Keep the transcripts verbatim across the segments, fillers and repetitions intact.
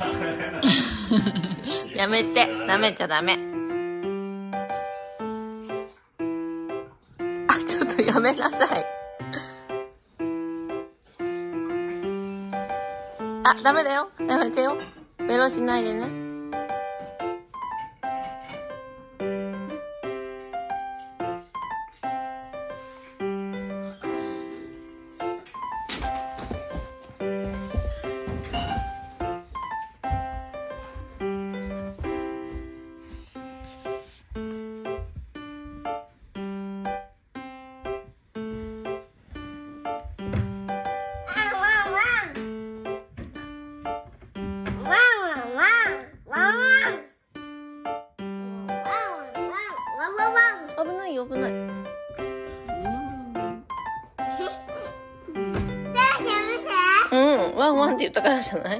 やめて、舐めちゃダメ。あ、ちょっとやめなさい。あ、ダメだよ。やめてよ。ベロしないでね。危ないよ、危ない。うん、ワンワンって言ったからじゃない？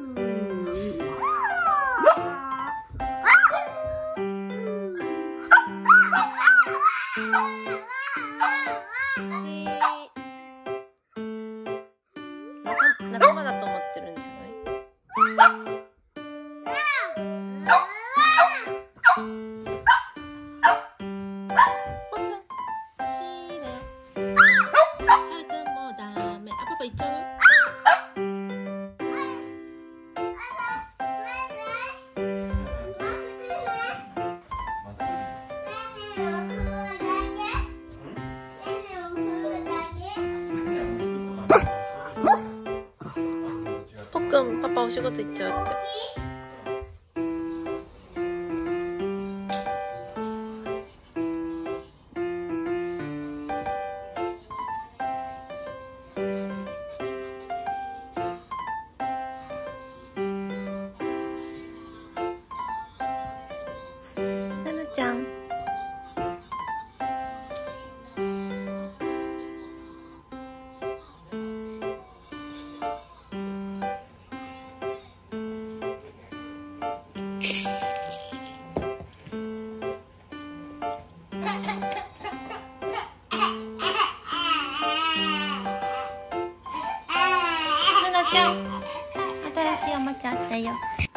仲間だと思ってるんじゃない？パパ行っちゃう？ぽっくん、パパお仕事行っちゃうって。ちゃん。ななちゃん、新しいおもちゃあったよ。